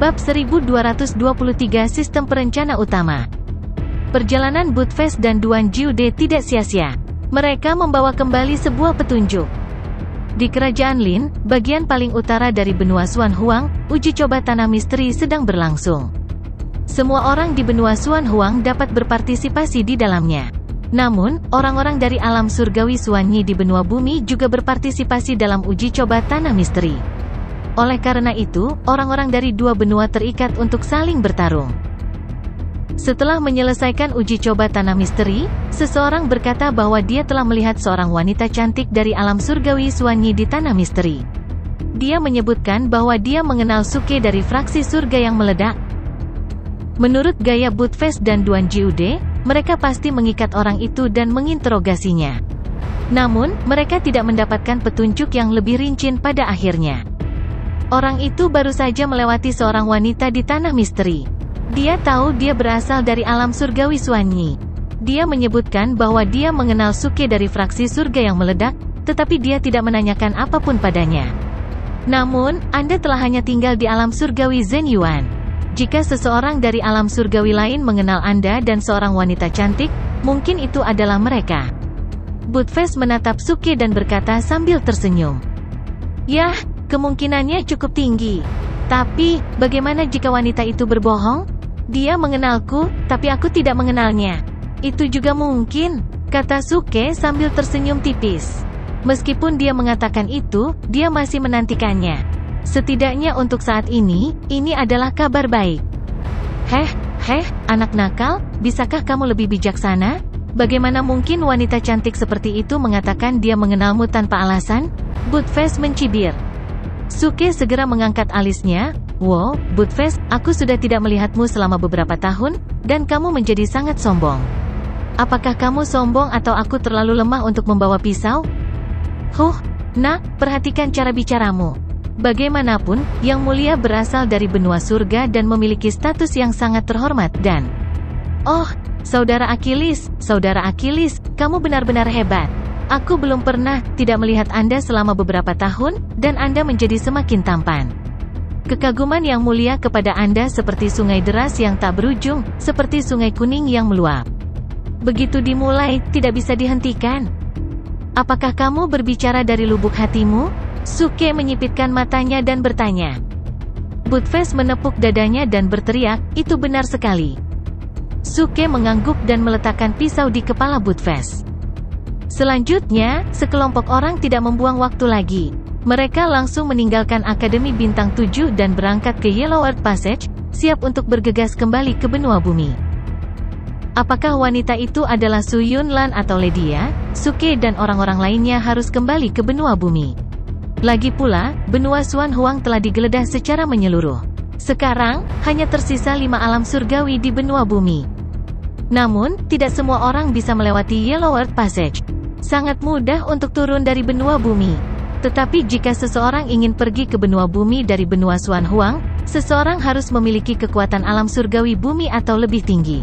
Bab 1223 Sistem Perencana Utama. Perjalanan Budfest dan Duan Jiude tidak sia-sia. Mereka membawa kembali sebuah petunjuk. Di Kerajaan Lin, bagian paling utara dari benua Xuan Huang, uji coba tanah misteri sedang berlangsung. Semua orang di benua Xuan Huang dapat berpartisipasi di dalamnya. Namun, orang-orang dari alam surgawi Xuan Yi di benua bumi juga berpartisipasi dalam uji coba tanah misteri. Oleh karena itu, orang-orang dari dua benua terikat untuk saling bertarung. Setelah menyelesaikan uji coba tanah misteri, seseorang berkata bahwa dia telah melihat seorang wanita cantik dari alam surgawi Xuan Yi di tanah misteri. Dia menyebutkan bahwa dia mengenal Suke dari fraksi surga yang meledak. Menurut gaya Budfest dan Duan Jiude, mereka pasti mengikat orang itu dan menginterogasinya. Namun, mereka tidak mendapatkan petunjuk yang lebih rinci pada akhirnya. Orang itu baru saja melewati seorang wanita di tanah misteri. Dia tahu dia berasal dari alam surgawi Xuan Yi. Dia menyebutkan bahwa dia mengenal Suke dari fraksi surga yang meledak, tetapi dia tidak menanyakan apapun padanya. Namun, Anda telah hanya tinggal di alam surgawi Zhen Yuan. Jika seseorang dari alam surgawi lain mengenal Anda dan seorang wanita cantik, mungkin itu adalah mereka. Budfest menatap Suke dan berkata sambil tersenyum. Yah, kemungkinannya cukup tinggi. Tapi, bagaimana jika wanita itu berbohong? Dia mengenalku, tapi aku tidak mengenalnya. Itu juga mungkin, kata Suke sambil tersenyum tipis. Meskipun dia mengatakan itu, dia masih menantikannya. Setidaknya untuk saat ini adalah kabar baik. Anak nakal, bisakah kamu lebih bijaksana? Bagaimana mungkin wanita cantik seperti itu mengatakan dia mengenalmu tanpa alasan? Budfest mencibir. Suke segera mengangkat alisnya. Wow, Budfest, aku sudah tidak melihatmu selama beberapa tahun, dan kamu menjadi sangat sombong. Apakah kamu sombong atau aku terlalu lemah untuk membawa pisau? Nak, perhatikan cara bicaramu. Bagaimanapun, Yang Mulia berasal dari benua surga dan memiliki status yang sangat terhormat dan... Oh, Saudara Achilles, kamu benar-benar hebat. Aku belum pernah tidak melihat Anda selama beberapa tahun, dan Anda menjadi semakin tampan. Kekaguman Yang Mulia kepada Anda seperti sungai deras yang tak berujung, seperti sungai kuning yang meluap. Begitu dimulai, tidak bisa dihentikan. Apakah kamu berbicara dari lubuk hatimu? Suke menyipitkan matanya dan bertanya. Budfest menepuk dadanya dan berteriak, itu benar sekali. Suke mengangguk dan meletakkan pisau di kepala Budfest. Selanjutnya, sekelompok orang tidak membuang waktu lagi. Mereka langsung meninggalkan Akademi Bintang 7 dan berangkat ke Yellow Earth Passage, siap untuk bergegas kembali ke benua bumi. Apakah wanita itu adalah Su Yunlan atau Lydia? Suke dan orang-orang lainnya harus kembali ke benua bumi. Lagi pula, benua Xuan Huang telah digeledah secara menyeluruh. Sekarang, hanya tersisa 5 alam surgawi di benua bumi. Namun, tidak semua orang bisa melewati Yellow Earth Passage. Sangat mudah untuk turun dari benua bumi. Tetapi jika seseorang ingin pergi ke benua bumi dari benua Xuan Huang, seseorang harus memiliki kekuatan alam surgawi bumi atau lebih tinggi.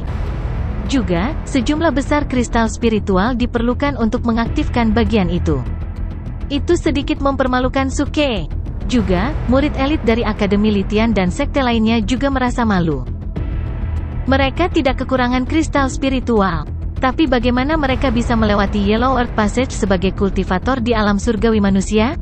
Juga, sejumlah besar kristal spiritual diperlukan untuk mengaktifkan bagian itu. Itu sedikit mempermalukan Suke. Juga, murid elit dari Akademi Litian dan sekte lainnya juga merasa malu. Mereka tidak kekurangan kristal spiritual. Tapi bagaimana mereka bisa melewati Yellow Earth Passage sebagai kultivator di alam surgawi manusia?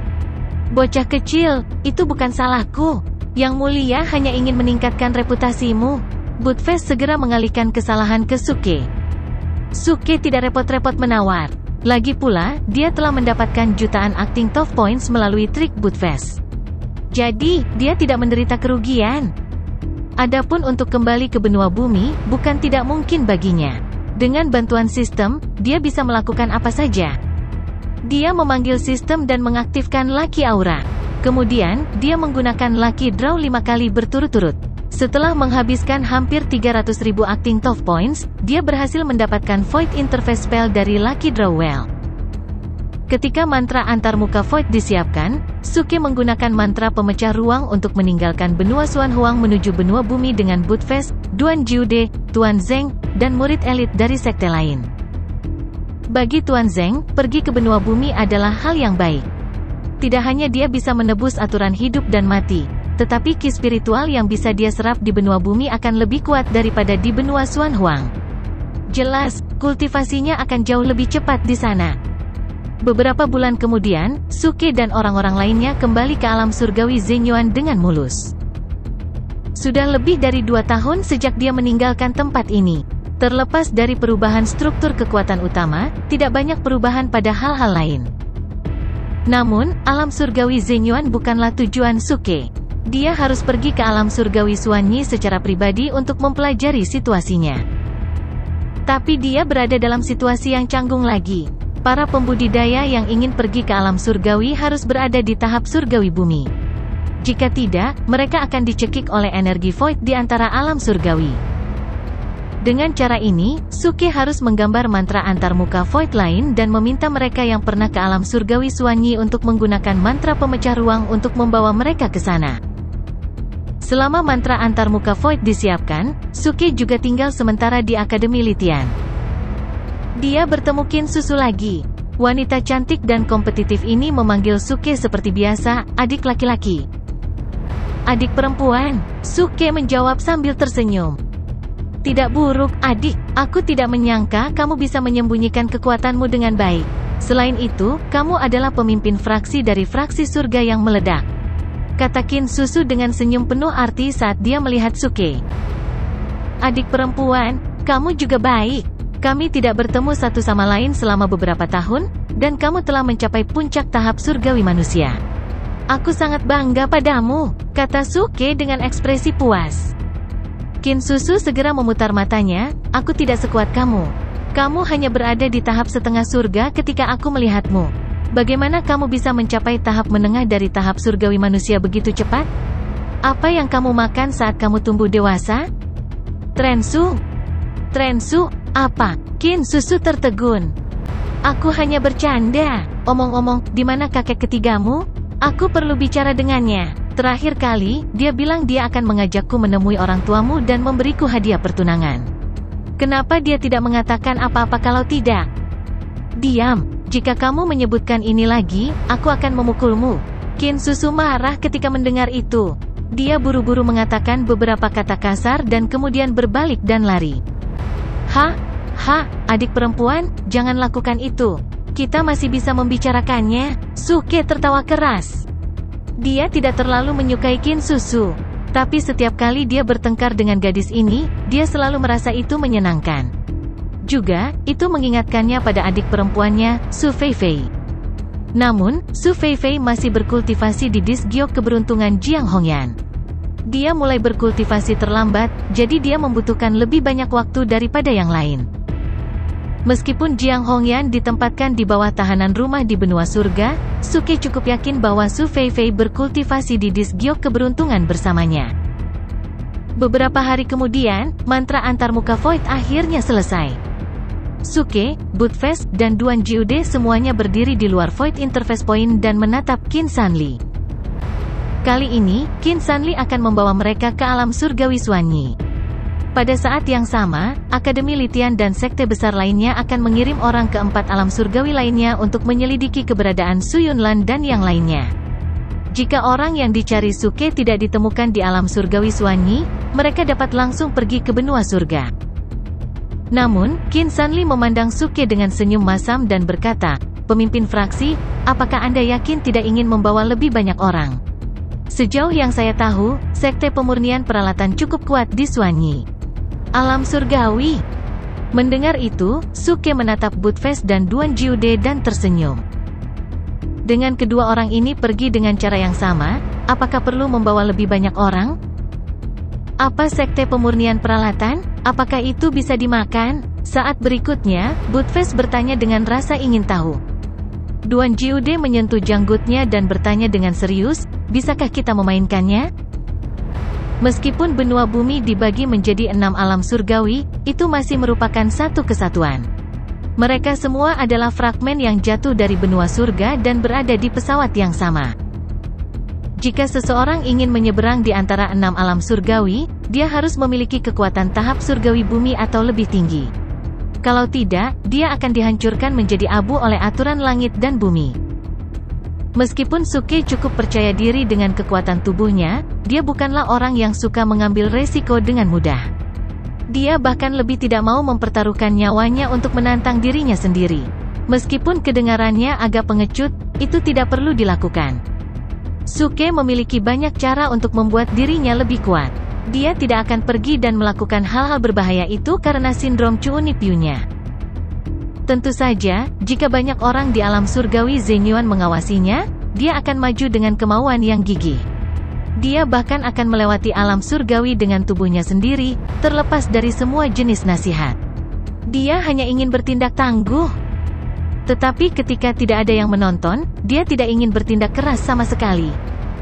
Bocah kecil, itu bukan salahku. Yang Mulia hanya ingin meningkatkan reputasimu. Budfest segera mengalihkan kesalahan ke Suke. Suke tidak repot-repot menawar. Lagi pula, dia telah mendapatkan jutaan acting top points melalui trik Budfest. Jadi, dia tidak menderita kerugian. Adapun untuk kembali ke benua bumi, bukan tidak mungkin baginya. Dengan bantuan sistem, dia bisa melakukan apa saja. Dia memanggil sistem dan mengaktifkan Lucky Aura. Kemudian, dia menggunakan Lucky Draw 5 kali berturut-turut. Setelah menghabiskan hampir 300.000 acting top points, dia berhasil mendapatkan Void Interface Spell dari Lucky Draw Well. Ketika mantra antarmuka Void disiapkan, Suke menggunakan mantra pemecah ruang untuk meninggalkan benua Xuan Huang menuju benua bumi dengan Budfest, Duan Jiude, Tuan Zeng, dan murid elit dari sekte lain. Bagi Tuan Zeng, pergi ke benua bumi adalah hal yang baik. Tidak hanya dia bisa menebus aturan hidup dan mati, tetapi ki spiritual yang bisa dia serap di benua bumi akan lebih kuat daripada di benua Xuan Huang. Jelas, kultivasinya akan jauh lebih cepat di sana. Beberapa bulan kemudian, Suke dan orang-orang lainnya kembali ke alam surgawi Zhenyuan dengan mulus. Sudah lebih dari 2 tahun sejak dia meninggalkan tempat ini. Terlepas dari perubahan struktur kekuatan utama, tidak banyak perubahan pada hal-hal lain. Namun, alam surgawi Zhenyuan bukanlah tujuan Suke. Dia harus pergi ke alam surgawi Xuanyi secara pribadi untuk mempelajari situasinya. Tapi dia berada dalam situasi yang canggung lagi. Para pembudidaya yang ingin pergi ke alam surgawi harus berada di tahap surgawi bumi. Jika tidak, mereka akan dicekik oleh energi void di antara alam surgawi. Dengan cara ini, Suke harus menggambar mantra antarmuka void lain dan meminta mereka yang pernah ke alam surgawi Xuanyi untuk menggunakan mantra pemecah ruang untuk membawa mereka ke sana. Selama mantra antarmuka void disiapkan, Suke juga tinggal sementara di Akademi Litian. Dia bertemu Qin Susu lagi. Wanita cantik dan kompetitif ini memanggil Suke seperti biasa, adik laki-laki. Adik perempuan, Suke menjawab sambil tersenyum. Tidak buruk, adik. Aku tidak menyangka kamu bisa menyembunyikan kekuatanmu dengan baik. Selain itu, kamu adalah pemimpin fraksi dari fraksi surga yang meledak. Kata Qin Susu dengan senyum penuh arti saat dia melihat Suke. Adik perempuan, kamu juga baik. Kami tidak bertemu satu sama lain selama beberapa tahun, dan kamu telah mencapai puncak tahap surgawi manusia. Aku sangat bangga padamu, kata Suke dengan ekspresi puas. Qin Susu segera memutar matanya, aku tidak sekuat kamu. Kamu hanya berada di tahap setengah surga ketika aku melihatmu. Bagaimana kamu bisa mencapai tahap menengah dari tahap surgawi manusia begitu cepat? Apa yang kamu makan saat kamu tumbuh dewasa? Trensu? Trensu? Apa? Qin Susu tertegun. Aku hanya bercanda. Omong-omong, di mana kakek ketigamu? Aku perlu bicara dengannya. Terakhir kali, dia bilang dia akan mengajakku menemui orang tuamu dan memberiku hadiah pertunangan. Kenapa dia tidak mengatakan apa-apa kalau tidak? Diam. Jika kamu menyebutkan ini lagi, aku akan memukulmu. Qin Susu marah ketika mendengar itu. Dia buru-buru mengatakan beberapa kata kasar dan kemudian berbalik dan lari. Adik perempuan, jangan lakukan itu. Kita masih bisa membicarakannya. Suke tertawa keras. Dia tidak terlalu menyukai Qin Susu. Tapi setiap kali dia bertengkar dengan gadis ini, dia selalu merasa itu menyenangkan. Juga, itu mengingatkannya pada adik perempuannya, Su Feifei. Namun, Su Feifei masih berkultivasi di dis giok keberuntungan Jiang Hongyan. Dia mulai berkultivasi terlambat, jadi dia membutuhkan lebih banyak waktu daripada yang lain. Meskipun Jiang Hongyan ditempatkan di bawah tahanan rumah di benua surga, Suke cukup yakin bahwa Su Feifei berkultivasi di dis giok keberuntungan bersamanya. Beberapa hari kemudian, mantra antarmuka void akhirnya selesai. Suke, Budfest, dan Duan Jiude semuanya berdiri di luar Void Interface Point dan menatap Qin Sanli. Kali ini, Qin Sanli akan membawa mereka ke alam surgawi Xuanyi. Pada saat yang sama, Akademi Litian dan sekte besar lainnya akan mengirim orang ke 4 alam surgawi lainnya untuk menyelidiki keberadaan Su Yunlan dan yang lainnya. Jika orang yang dicari Suke tidak ditemukan di alam surgawi Xuanyi, mereka dapat langsung pergi ke benua surga. Namun, Qin Sanli memandang Suke dengan senyum masam dan berkata, "Pemimpin fraksi, apakah Anda yakin tidak ingin membawa lebih banyak orang? Sejauh yang saya tahu, sekte pemurnian peralatan cukup kuat di Xuanyi. Alam surgawi." Mendengar itu, Suke menatap Budfest dan Duan Jiude dan tersenyum. Dengan kedua orang ini pergi dengan cara yang sama, apakah perlu membawa lebih banyak orang? Apa sekte pemurnian peralatan? Apakah itu bisa dimakan? Saat berikutnya, Budfest bertanya dengan rasa ingin tahu. Duan Jiude menyentuh janggutnya dan bertanya dengan serius, bisakah kita memainkannya? Meskipun benua bumi dibagi menjadi 6 alam surgawi, itu masih merupakan satu kesatuan. Mereka semua adalah fragmen yang jatuh dari benua surga dan berada di pesawat yang sama. Jika seseorang ingin menyeberang di antara 6 alam surgawi, dia harus memiliki kekuatan tahap surgawi bumi atau lebih tinggi. Kalau tidak, dia akan dihancurkan menjadi abu oleh aturan langit dan bumi. Meskipun Suke cukup percaya diri dengan kekuatan tubuhnya, dia bukanlah orang yang suka mengambil resiko dengan mudah. Dia bahkan lebih tidak mau mempertaruhkan nyawanya untuk menantang dirinya sendiri. Meskipun kedengarannya agak pengecut, itu tidak perlu dilakukan. Suke memiliki banyak cara untuk membuat dirinya lebih kuat. Dia tidak akan pergi dan melakukan hal-hal berbahaya itu karena sindrom Chunipyu-nya. Tentu saja, jika banyak orang di alam surgawi Zenyuan mengawasinya, dia akan maju dengan kemauan yang gigih. Dia bahkan akan melewati alam surgawi dengan tubuhnya sendiri, terlepas dari semua jenis nasihat. Dia hanya ingin bertindak tangguh. Tetapi ketika tidak ada yang menonton, dia tidak ingin bertindak keras sama sekali.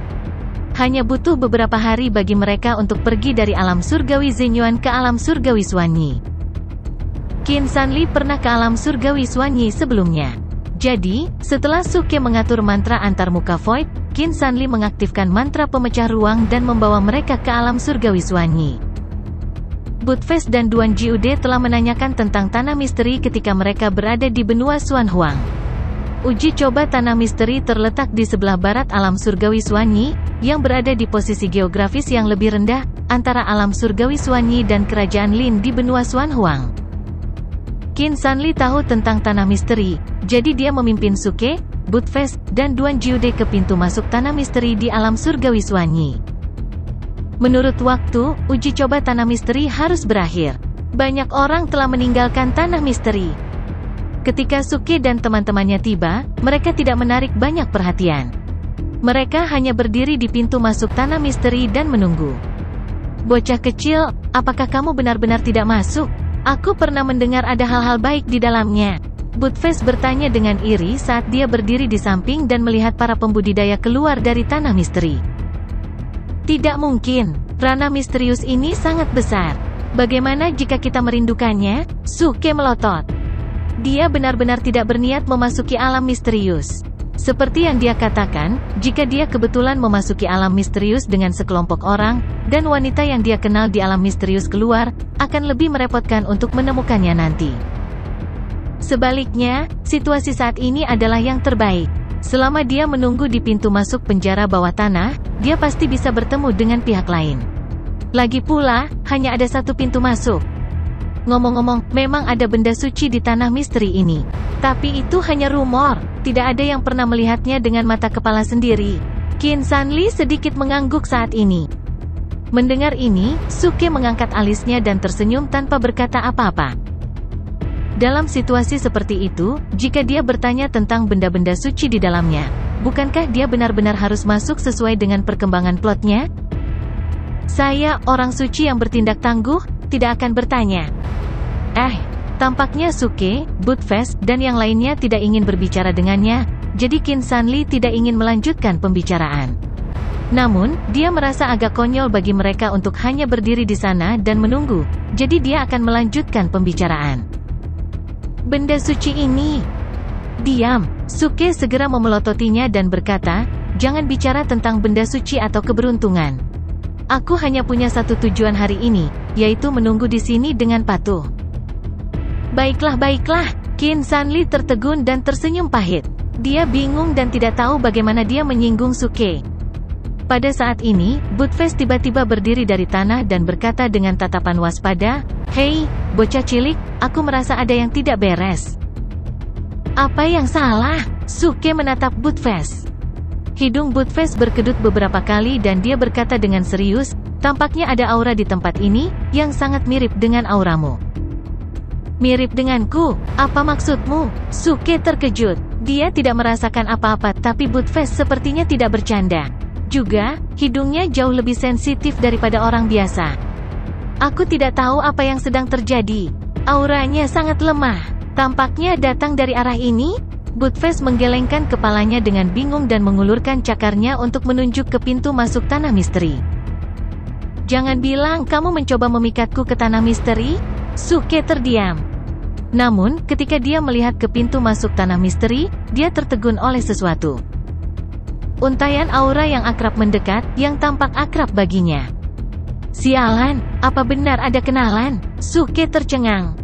Hanya butuh beberapa hari bagi mereka untuk pergi dari alam surgawi Zenyuan ke alam surgawi Xuanyi. Qin Sanli pernah ke alam surgawi Xuanyi sebelumnya. Jadi, setelah Suke mengatur mantra antarmuka Void, Qin Sanli mengaktifkan mantra pemecah ruang dan membawa mereka ke alam surgawi Xuanyi. Budfest dan Duan Jiude telah menanyakan tentang tanah misteri ketika mereka berada di benua Xuanhuang. Uji coba tanah misteri terletak di sebelah barat alam surgawi Xuanyi, yang berada di posisi geografis yang lebih rendah, antara alam surgawi Xuanyi dan kerajaan Lin di benua Xuanhuang. Qin Sanli tahu tentang tanah misteri, jadi dia memimpin Suke, Budfest, dan Duan Jiude ke pintu masuk tanah misteri di alam surgawi Xuanyi. Menurut waktu, uji coba tanah misteri harus berakhir. Banyak orang telah meninggalkan tanah misteri. Ketika Suke dan teman-temannya tiba, mereka tidak menarik banyak perhatian. Mereka hanya berdiri di pintu masuk tanah misteri dan menunggu. Bocah kecil, apakah kamu benar-benar tidak masuk? Aku pernah mendengar ada hal-hal baik di dalamnya. Budfest bertanya dengan iri saat dia berdiri di samping dan melihat para pembudidaya keluar dari tanah misteri. Tidak mungkin, ranah misterius ini sangat besar. Bagaimana jika kita merindukannya? Suke melotot. Dia benar-benar tidak berniat memasuki alam misterius. Seperti yang dia katakan, jika dia kebetulan memasuki alam misterius dengan sekelompok orang, dan wanita yang dia kenal di alam misterius keluar, akan lebih merepotkan untuk menemukannya nanti. Sebaliknya, situasi saat ini adalah yang terbaik. Selama dia menunggu di pintu masuk penjara bawah tanah, dia pasti bisa bertemu dengan pihak lain. Lagi pula, hanya ada satu pintu masuk. Ngomong-ngomong, memang ada benda suci di tanah misteri ini. Tapi itu hanya rumor, tidak ada yang pernah melihatnya dengan mata kepala sendiri. Qin Sanli sedikit mengangguk saat ini. Mendengar ini, Suke mengangkat alisnya dan tersenyum tanpa berkata apa-apa. Dalam situasi seperti itu, jika dia bertanya tentang benda-benda suci di dalamnya, bukankah dia benar-benar harus masuk sesuai dengan perkembangan plotnya? Saya, orang suci yang bertindak tangguh, tidak akan bertanya. Tampaknya Suke, Budfest, dan yang lainnya tidak ingin berbicara dengannya, jadi Qin Sanli tidak ingin melanjutkan pembicaraan. Namun, dia merasa agak konyol bagi mereka untuk hanya berdiri di sana dan menunggu, jadi dia akan melanjutkan pembicaraan. Benda suci ini. Diam, Suke segera memelototinya dan berkata, jangan bicara tentang benda suci atau keberuntungan. Aku hanya punya satu tujuan hari ini, yaitu menunggu di sini dengan patuh. Baiklah, Qin Sanli tertegun dan tersenyum pahit. Dia bingung dan tidak tahu bagaimana dia menyinggung Suke. Pada saat ini, Budfest tiba-tiba berdiri dari tanah dan berkata dengan tatapan waspada, "Hei, bocah cilik, aku merasa ada yang tidak beres." Apa yang salah? Suke menatap Budfest. Hidung Budfest berkedut beberapa kali dan dia berkata dengan serius, tampaknya ada aura di tempat ini, yang sangat mirip dengan auramu. Mirip denganku? Apa maksudmu? Suke terkejut. Dia tidak merasakan apa-apa tapi Budfest sepertinya tidak bercanda. Juga, hidungnya jauh lebih sensitif daripada orang biasa. Aku tidak tahu apa yang sedang terjadi. Auranya sangat lemah. Tampaknya datang dari arah ini? Budfest menggelengkan kepalanya dengan bingung dan mengulurkan cakarnya untuk menunjuk ke pintu masuk tanah misteri. Jangan bilang kamu mencoba memikatku ke tanah misteri? Suke terdiam. Namun, ketika dia melihat ke pintu masuk tanah misteri, dia tertegun oleh sesuatu. Untaian aura yang akrab mendekat, yang tampak akrab baginya. Sialan, apa benar ada kenalan? Suke tercengang.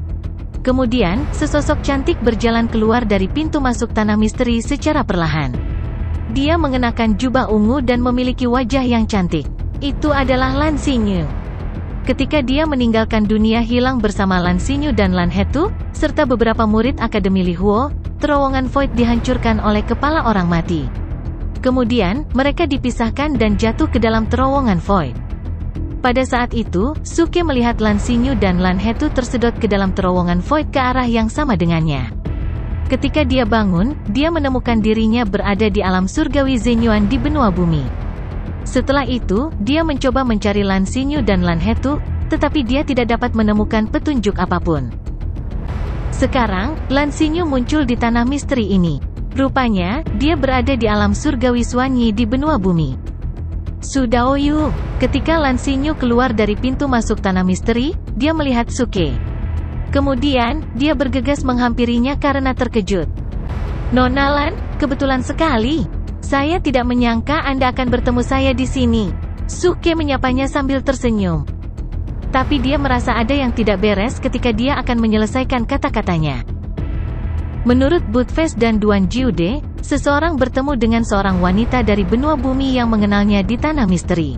Kemudian, sesosok cantik berjalan keluar dari pintu masuk tanah misteri secara perlahan. Dia mengenakan jubah ungu dan memiliki wajah yang cantik. Itu adalah Lan Xinyu. Ketika dia meninggalkan dunia hilang bersama Lan Xinyu dan Lan Hetu, serta beberapa murid Akademi Li Huo, terowongan Void dihancurkan oleh kepala orang mati. Kemudian, mereka dipisahkan dan jatuh ke dalam terowongan Void. Pada saat itu, Suke melihat Lan Xinyu dan Lan Hetu tersedot ke dalam terowongan Void ke arah yang sama dengannya. Ketika dia bangun, dia menemukan dirinya berada di alam surgawi Zenyuan di benua bumi. Setelah itu, dia mencoba mencari Lan Xinyu dan Lan Hetu, tetapi dia tidak dapat menemukan petunjuk apapun. Sekarang, Lan Xinyu muncul di tanah misteri ini. Rupanya, dia berada di alam surgawi Xuanyi di benua bumi. Su Daoyu. Ketika Lan Xinyu keluar dari pintu masuk tanah misteri, dia melihat Suke. Kemudian, dia bergegas menghampirinya karena terkejut. Nona Lan, kebetulan sekali. Saya tidak menyangka Anda akan bertemu saya di sini. Suke menyapanya sambil tersenyum. Tapi dia merasa ada yang tidak beres ketika dia akan menyelesaikan kata-katanya. Menurut Budfest dan Duan Jiude, seseorang bertemu dengan seorang wanita dari benua bumi yang mengenalnya di tanah misteri.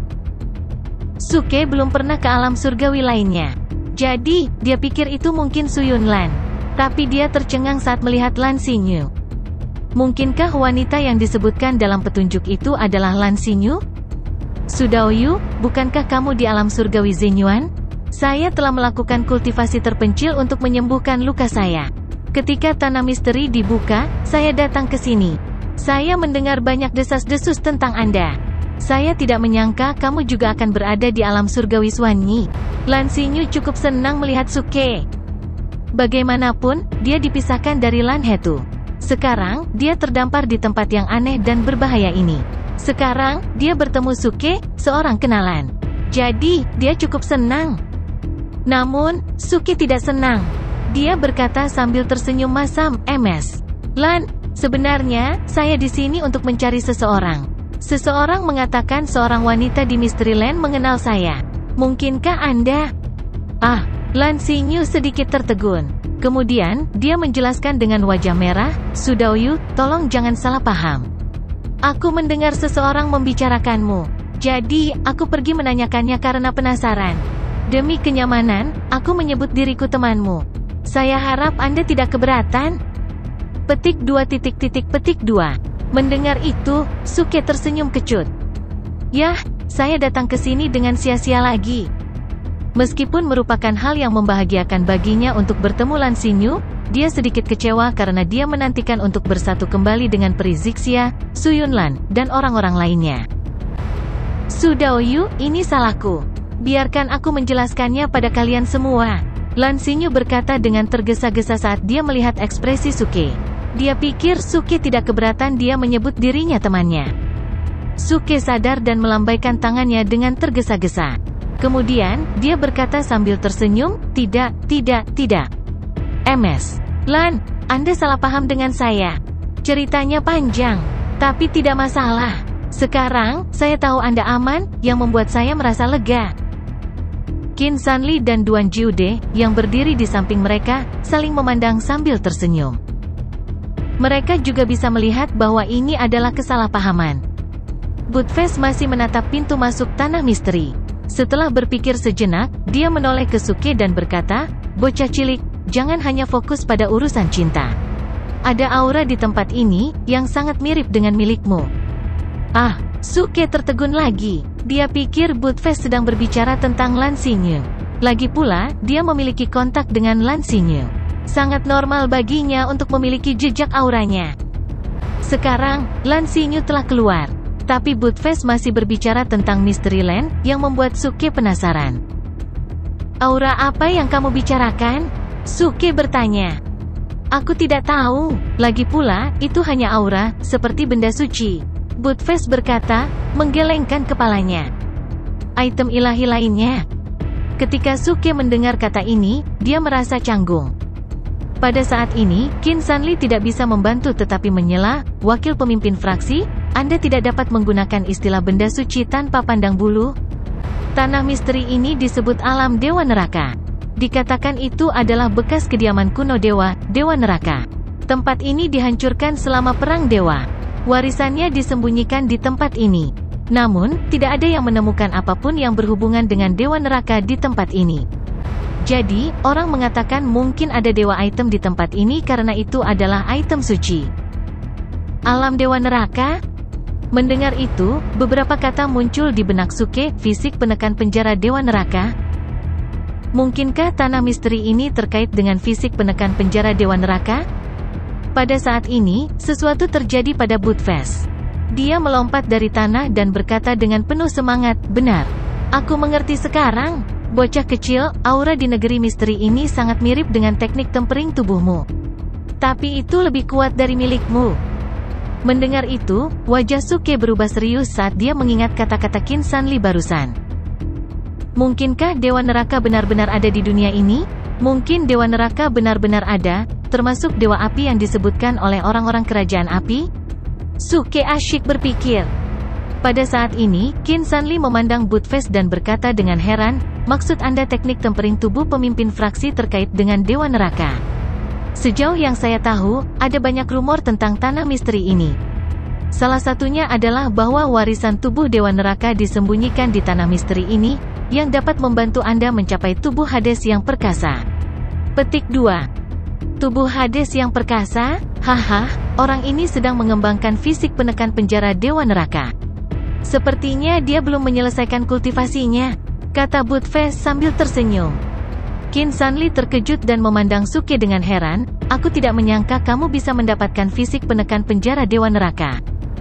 Suke belum pernah ke alam surgawi lainnya. Jadi, dia pikir itu mungkin Su Yunlan. Tapi dia tercengang saat melihat Lan Xinyu. Mungkinkah wanita yang disebutkan dalam petunjuk itu adalah Lan Xinyu? Su Daoyu, bukankah kamu di alam surgawi Zenyuan? Saya telah melakukan kultivasi terpencil untuk menyembuhkan luka saya. Ketika tanah misteri dibuka, saya datang ke sini. Saya mendengar banyak desas-desus tentang Anda. Saya tidak menyangka kamu juga akan berada di alam surgawi Xuanyi. Lan Xinyu cukup senang melihat Suke. Bagaimanapun, dia dipisahkan dari Lan Hetu. Sekarang, dia terdampar di tempat yang aneh dan berbahaya ini. Sekarang, dia bertemu Suke, seorang kenalan. Jadi, dia cukup senang. Namun, Suke tidak senang. Dia berkata sambil tersenyum masam, MS. Lan, sebenarnya, saya di sini untuk mencari seseorang. Seseorang mengatakan seorang wanita di Mysteryland mengenal saya. Mungkinkah Anda? Lan Xinyu sedikit tertegun. Kemudian, dia menjelaskan dengan wajah merah, Su Daoyu, tolong jangan salah paham. Aku mendengar seseorang membicarakanmu. Jadi, aku pergi menanyakannya karena penasaran. Demi kenyamanan, aku menyebut diriku temanmu. Saya harap Anda tidak keberatan. Petik 2. Mendengar itu, Suke tersenyum kecut. Yah, saya datang ke sini dengan sia-sia lagi. Meskipun merupakan hal yang membahagiakan baginya untuk bertemu Lan Xinyu, dia sedikit kecewa karena dia menantikan untuk bersatu kembali dengan peri Zixia, Su Yunlan, dan orang-orang lainnya. Su Daoyu, ini salahku. Biarkan aku menjelaskannya pada kalian semua. Lan Xinyu berkata dengan tergesa-gesa saat dia melihat ekspresi Suke. Dia pikir Suke tidak keberatan dia menyebut dirinya temannya. Suke sadar dan melambaikan tangannya dengan tergesa-gesa. Kemudian, dia berkata sambil tersenyum, tidak. MS. Lan, Anda salah paham dengan saya. Ceritanya panjang, tapi tidak masalah. Sekarang, saya tahu Anda aman, yang membuat saya merasa lega. Qin Sanli dan Duan Jiude, yang berdiri di samping mereka, saling memandang sambil tersenyum. Mereka juga bisa melihat bahwa ini adalah kesalahpahaman. Budfest masih menatap pintu masuk tanah misteri. Setelah berpikir sejenak, dia menoleh ke Suke dan berkata, bocah cilik, jangan hanya fokus pada urusan cinta. Ada aura di tempat ini, yang sangat mirip dengan milikmu. Suke tertegun lagi. Dia pikir Budfest sedang berbicara tentang Lan Xinyu. Lagi pula, dia memiliki kontak dengan Lan Xinyu. Sangat normal baginya untuk memiliki jejak auranya. Sekarang, Lan Xinyu telah keluar. Tapi Budfest masih berbicara tentang Mysteryland, yang membuat Suke penasaran. Aura apa yang kamu bicarakan? Suke bertanya. Aku tidak tahu. Lagi pula, itu hanya aura, seperti benda suci. Budfest berkata, menggelengkan kepalanya. Item ilahi lainnya. Ketika Suke mendengar kata ini, dia merasa canggung. Pada saat ini, Qin Sanli tidak bisa membantu tetapi menyela, wakil pemimpin fraksi, Anda tidak dapat menggunakan istilah benda suci tanpa pandang bulu. Tanah misteri ini disebut alam Dewa Neraka. Dikatakan itu adalah bekas kediaman kuno Dewa Neraka. Tempat ini dihancurkan selama Perang Dewa. Warisannya disembunyikan di tempat ini. Namun, tidak ada yang menemukan apapun yang berhubungan dengan Dewa Neraka di tempat ini. Jadi, orang mengatakan mungkin ada dewa item di tempat ini karena itu adalah item suci. Alam Dewa Neraka? Mendengar itu, beberapa kata muncul di benak Suke, fisik penekan penjara Dewa Neraka. Mungkinkah tanah misteri ini terkait dengan fisik penekan penjara Dewa Neraka? Pada saat ini, sesuatu terjadi pada Buttfast. Dia melompat dari tanah dan berkata dengan penuh semangat, "Benar. Aku mengerti sekarang. Bocah kecil, aura di negeri misteri ini sangat mirip dengan teknik tempering tubuhmu. Tapi itu lebih kuat dari milikmu." Mendengar itu, wajah Suke berubah serius saat dia mengingat kata-kata Qin Sanli barusan. Mungkinkah Dewa Neraka benar-benar ada di dunia ini? Mungkin Dewa Neraka benar-benar ada, termasuk Dewa Api yang disebutkan oleh orang-orang kerajaan api? Suke asyik berpikir. Pada saat ini, Qin Sanli memandang Buttfast dan berkata dengan heran, "Maksud Anda teknik tempering tubuh pemimpin fraksi terkait dengan Dewa Neraka?" Sejauh yang saya tahu, ada banyak rumor tentang tanah misteri ini. Salah satunya adalah bahwa warisan tubuh Dewa Neraka disembunyikan di tanah misteri ini, yang dapat membantu Anda mencapai tubuh Hades yang perkasa. Petik 2. Tubuh Hades yang perkasa? Haha, orang ini sedang mengembangkan fisik penekan penjara Dewa Neraka. Sepertinya dia belum menyelesaikan kultivasinya, kata Buttfast sambil tersenyum. Qin Sanli terkejut dan memandang Suke dengan heran. "Aku tidak menyangka kamu bisa mendapatkan fisik penekan penjara Dewa Neraka.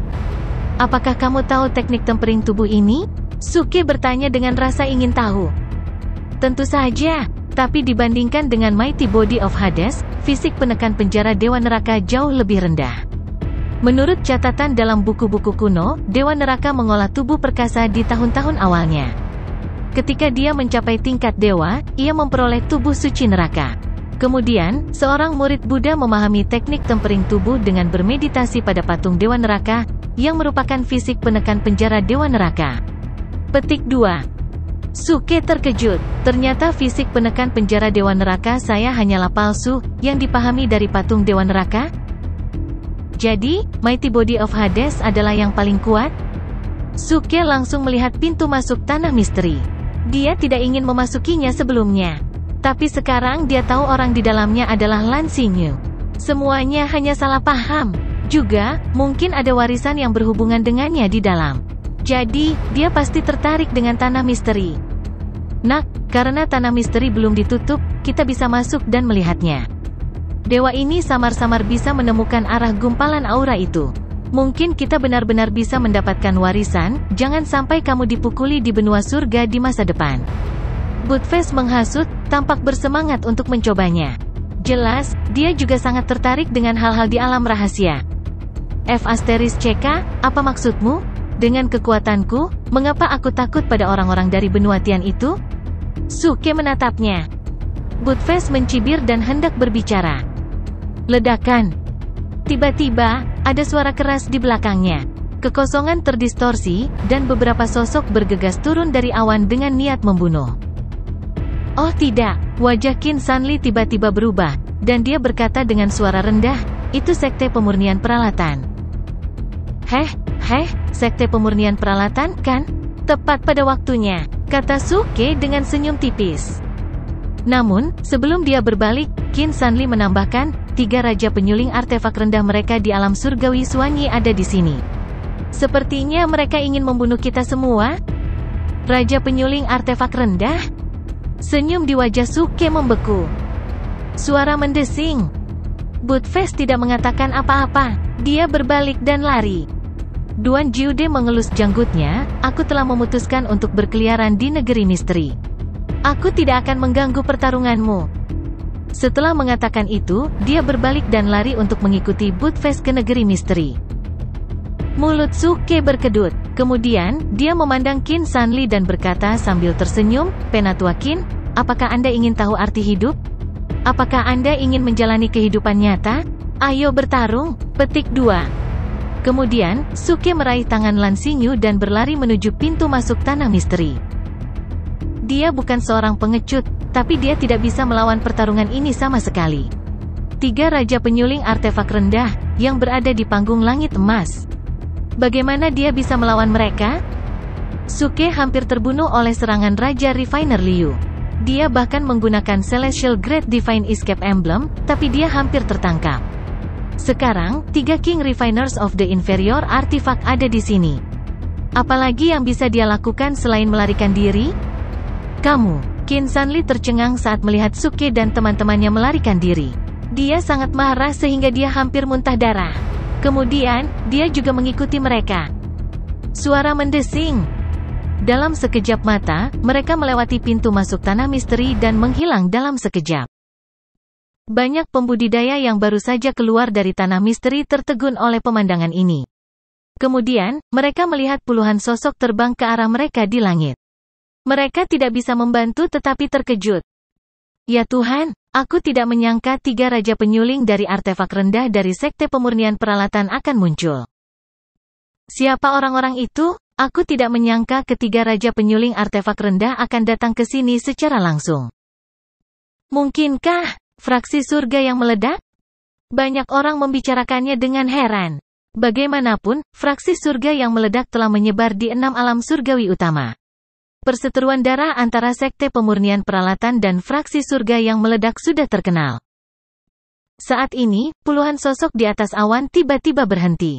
Apakah kamu tahu teknik tempering tubuh ini?" Suke bertanya dengan rasa ingin tahu. "Tentu saja, tapi dibandingkan dengan Mighty Body of Hades, fisik penekan penjara Dewa Neraka jauh lebih rendah." Menurut catatan dalam buku-buku kuno, Dewa Neraka mengolah tubuh perkasa di tahun-tahun awalnya. Ketika dia mencapai tingkat dewa, ia memperoleh tubuh suci neraka. Kemudian, seorang murid Buddha memahami teknik tempering tubuh dengan bermeditasi pada patung Dewa Neraka, yang merupakan fisik penekan penjara Dewa Neraka. Petik 2. Suke terkejut. Ternyata fisik penekan penjara Dewa Neraka saya hanyalah palsu, yang dipahami dari patung Dewa Neraka? Jadi, Mighty Body of Hades adalah yang paling kuat? Suke langsung melihat pintu masuk tanah misteri. Dia tidak ingin memasukinya sebelumnya. Tapi sekarang dia tahu orang di dalamnya adalah Lan Xingyu. Semuanya hanya salah paham. Juga, mungkin ada warisan yang berhubungan dengannya di dalam. Jadi, dia pasti tertarik dengan tanah misteri. Nak, karena tanah misteri belum ditutup, kita bisa masuk dan melihatnya. Dewa ini samar-samar bisa menemukan arah gumpalan aura itu. Mungkin kita benar-benar bisa mendapatkan warisan, jangan sampai kamu dipukuli di benua surga di masa depan. Buttfast menghasut, tampak bersemangat untuk mencobanya. Jelas, dia juga sangat tertarik dengan hal-hal di alam rahasia. F***CK, apa maksudmu? Dengan kekuatanku, mengapa aku takut pada orang-orang dari benua Tian itu? Suke menatapnya. Buttfast mencibir dan hendak berbicara. Ledakan. Tiba-tiba, ada suara keras di belakangnya. Kekosongan terdistorsi, dan beberapa sosok bergegas turun dari awan dengan niat membunuh. Oh tidak, wajah Qin Sanli tiba-tiba berubah, dan dia berkata dengan suara rendah, "Itu sekte pemurnian peralatan." Heh, sekte pemurnian peralatan, kan? Tepat pada waktunya, kata Suke dengan senyum tipis. Namun, sebelum dia berbalik, Qin Sanli menambahkan, 3 raja penyuling artefak rendah mereka di alam surgawi Suanyi ada di sini. Sepertinya mereka ingin membunuh kita semua. Raja penyuling artefak rendah? Senyum di wajah Suke membeku. Suara mendesing. Buttfast tidak mengatakan apa-apa. Dia berbalik dan lari. Duan Jiude mengelus janggutnya, "Aku telah memutuskan untuk berkeliaran di negeri misteri. Aku tidak akan mengganggu pertarunganmu." Setelah mengatakan itu, dia berbalik dan lari untuk mengikuti Buttfast ke negeri misteri. Mulut Suke berkedut. Kemudian, dia memandang Qin Sanli dan berkata sambil tersenyum, "Penatua Qin, apakah Anda ingin tahu arti hidup? Apakah Anda ingin menjalani kehidupan nyata? Ayo bertarung." Petik 2. Kemudian, Suke meraih tangan Lan Xingyu dan berlari menuju pintu masuk tanah misteri. Dia bukan seorang pengecut, tapi dia tidak bisa melawan pertarungan ini sama sekali. 3 raja penyuling artefak rendah, yang berada di panggung langit emas. Bagaimana dia bisa melawan mereka? Suke hampir terbunuh oleh serangan Raja Refiner Liu. Dia bahkan menggunakan Celestial Great Divine Escape Emblem, tapi dia hampir tertangkap. Sekarang, 3 King Refiners of the Inferior Artifact ada di sini. Apalagi yang bisa dia lakukan selain melarikan diri? Kamu. Qin Sanli tercengang saat melihat Suke dan teman-temannya melarikan diri. Dia sangat marah sehingga dia hampir muntah darah. Kemudian, dia juga mengikuti mereka. Suara mendesing. Dalam sekejap mata, mereka melewati pintu masuk tanah misteri dan menghilang dalam sekejap. Banyak pembudidaya yang baru saja keluar dari tanah misteri tertegun oleh pemandangan ini. Kemudian, mereka melihat puluhan sosok terbang ke arah mereka di langit. Mereka tidak bisa membantu tetapi terkejut. Ya Tuhan, aku tidak menyangka 3 raja penyuling dari artefak rendah dari Sekte Pemurnian Peralatan akan muncul. Siapa orang-orang itu? Aku tidak menyangka ketiga raja penyuling artefak rendah akan datang ke sini secara langsung. Mungkinkah fraksi surga yang meledak? Banyak orang membicarakannya dengan heran. Bagaimanapun, fraksi surga yang meledak telah menyebar di 6 alam surgawi utama. Perseteruan darah antara Sekte Pemurnian Peralatan dan fraksi surga yang meledak sudah terkenal. Saat ini, puluhan sosok di atas awan tiba-tiba berhenti.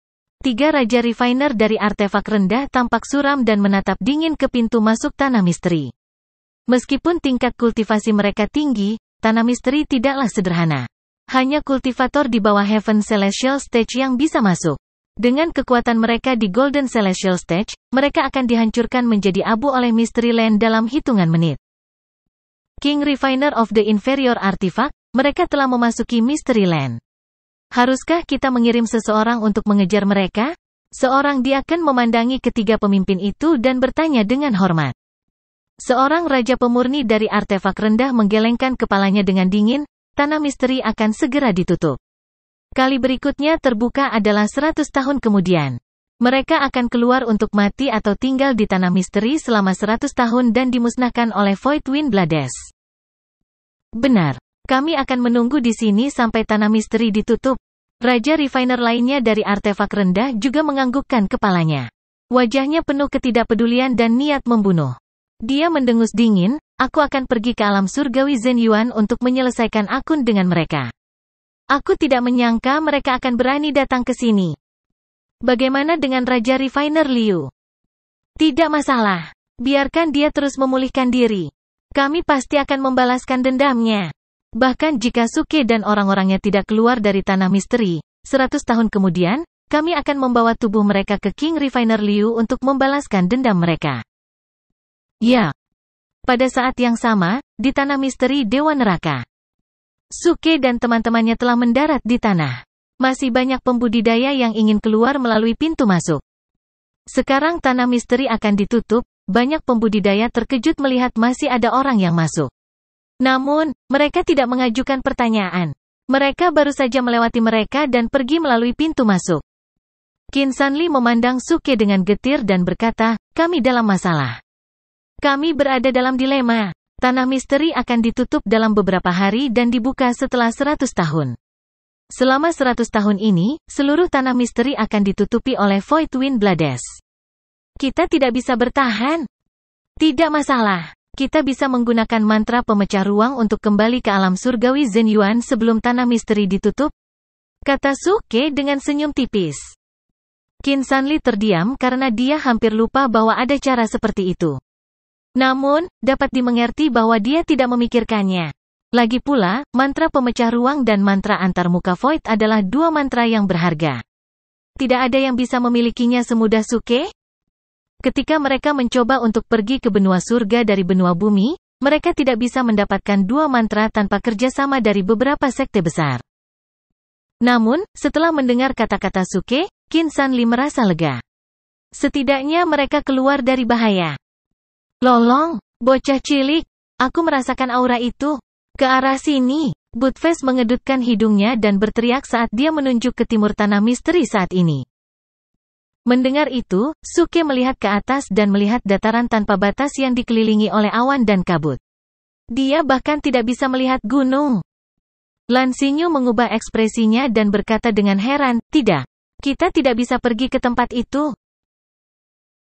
3 raja refiner dari artefak rendah tampak suram dan menatap dingin ke pintu masuk tanah misteri. Meskipun tingkat kultivasi mereka tinggi, tanah misteri tidaklah sederhana. Hanya kultivator di bawah Heaven Celestial Stage yang bisa masuk. Dengan kekuatan mereka di Golden Celestial Stage, mereka akan dihancurkan menjadi abu oleh Mystery Land dalam hitungan menit. King Refiner of the Inferior Artifact, mereka telah memasuki Mystery Land. Haruskah kita mengirim seseorang untuk mengejar mereka? Seorang diaken memandangi ketiga pemimpin itu dan bertanya dengan hormat. Seorang raja pemurni dari artefak rendah menggelengkan kepalanya dengan dingin, tanah misteri akan segera ditutup. Kali berikutnya terbuka adalah 100 tahun kemudian. Mereka akan keluar untuk mati atau tinggal di tanah misteri selama 100 tahun dan dimusnahkan oleh Void Wind Blades. Benar. Kami akan menunggu di sini sampai tanah misteri ditutup. Raja refiner lainnya dari artefak rendah juga menganggukkan kepalanya. Wajahnya penuh ketidakpedulian dan niat membunuh. Dia mendengus dingin, aku akan pergi ke alam surgawi Zhen Yuan untuk menyelesaikan akun dengan mereka. Aku tidak menyangka mereka akan berani datang ke sini. Bagaimana dengan Raja Refiner Liu? Tidak masalah. Biarkan dia terus memulihkan diri. Kami pasti akan membalaskan dendamnya. Bahkan jika Suke dan orang-orangnya tidak keluar dari tanah misteri, 100 tahun kemudian, kami akan membawa tubuh mereka ke King Refiner Liu untuk membalaskan dendam mereka. Ya. Pada saat yang sama, di tanah misteri Dewa Neraka. Suke dan teman-temannya telah mendarat di tanah. Masih banyak pembudidaya yang ingin keluar melalui pintu masuk. Sekarang tanah misteri akan ditutup, banyak pembudidaya terkejut melihat masih ada orang yang masuk. Namun, mereka tidak mengajukan pertanyaan. Mereka baru saja melewati mereka dan pergi melalui pintu masuk. Qin Sanli memandang Suke dengan getir dan berkata, kami dalam masalah. Kami berada dalam dilema. Tanah misteri akan ditutup dalam beberapa hari dan dibuka setelah 100 tahun. Selama 100 tahun ini, seluruh tanah misteri akan ditutupi oleh Void Wind Blades. Kita tidak bisa bertahan. Tidak masalah. Kita bisa menggunakan mantra pemecah ruang untuk kembali ke alam surgawi Zhen Yuan sebelum tanah misteri ditutup, kata Suke dengan senyum tipis. Qin Sanli terdiam karena dia hampir lupa bahwa ada cara seperti itu. Namun, dapat dimengerti bahwa dia tidak memikirkannya. Lagi pula, mantra pemecah ruang dan mantra antar muka Void adalah 2 mantra yang berharga. Tidak ada yang bisa memilikinya semudah Suke. Ketika mereka mencoba untuk pergi ke benua surga dari benua bumi, mereka tidak bisa mendapatkan 2 mantra tanpa kerjasama dari beberapa sekte besar. Namun, setelah mendengar kata-kata Suke, Qin Sanli merasa lega. Setidaknya mereka keluar dari bahaya. Lolong, bocah cilik, aku merasakan aura itu. Ke arah sini. Budfest mengedutkan hidungnya dan berteriak saat dia menunjuk ke timur tanah misteri saat ini. Mendengar itu, Suke melihat ke atas dan melihat dataran tanpa batas yang dikelilingi oleh awan dan kabut. Dia bahkan tidak bisa melihat gunung. Lan Xingyu mengubah ekspresinya dan berkata dengan heran, tidak. Kita tidak bisa pergi ke tempat itu.